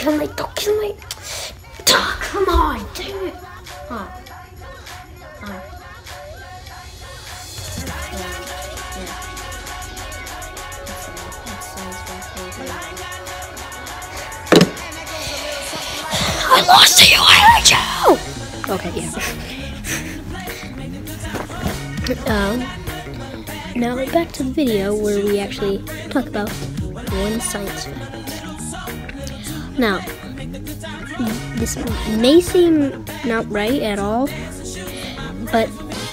kill my. Come on, dang it. I lost to you, I hate you! Okay, yeah. Now back to the video where we actually talk about one science fact. Now, this may seem not right at all, but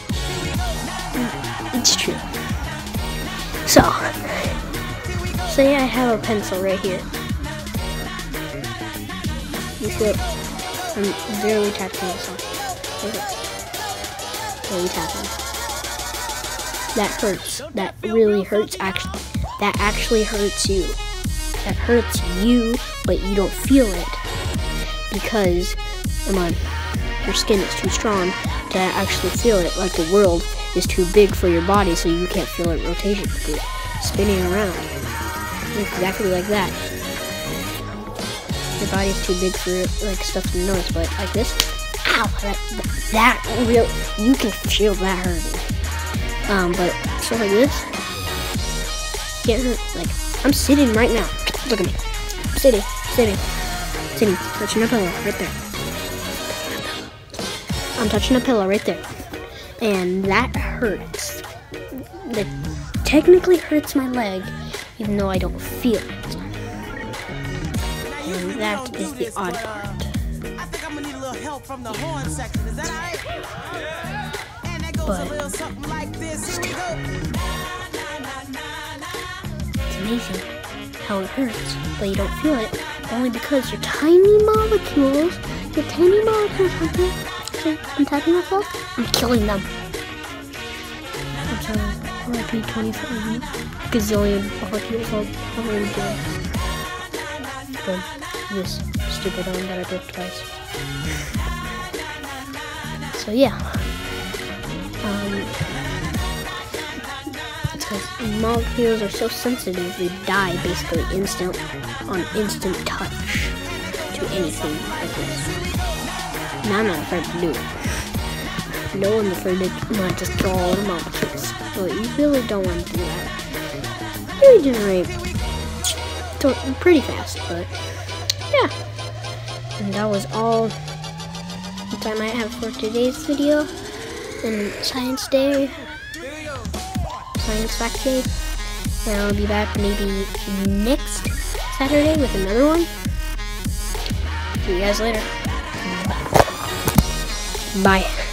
it's true. So, say I have a pencil right here. You feel it? I'm barely tapping this on. Okay. Barely tapping. That hurts. That really hurts. That actually hurts you. That hurts you, but you don't feel it because, your skin is too strong to actually feel it. Like the world is too big for your body, so you can't feel it rotation, spinning around. Exactly like that. Your body is too big for like stuff to notice, but like this, ow! That real, you can feel that hurting. But stuff like this, can't hurt. Like I'm sitting right now. Look at me. I'm sitting, touching a pillow right there. I'm touching a pillow right there, and that hurts. That technically hurts my leg, even though I don't feel it. And that is the odd part. But it's amazing how it hurts, but you don't feel it, only because your tiny molecules right there. See, I'm tapping myself, I'm killing them. I'm sorry, RIP 25 gazillion molecules I'll already do. From this stupid arm that I broke twice. So yeah. Because molecules are so sensitive, they die basically on instant touch to anything like this. Now I'm not afraid to do it. No one's afraid to just kill all the molecules. But you really don't want to do that. You regenerate pretty fast, but yeah. And that was all the time I have for today's video. And Science Day. Science Fact Day, and I'll be back maybe next Saturday with another one. See you guys later. Bye.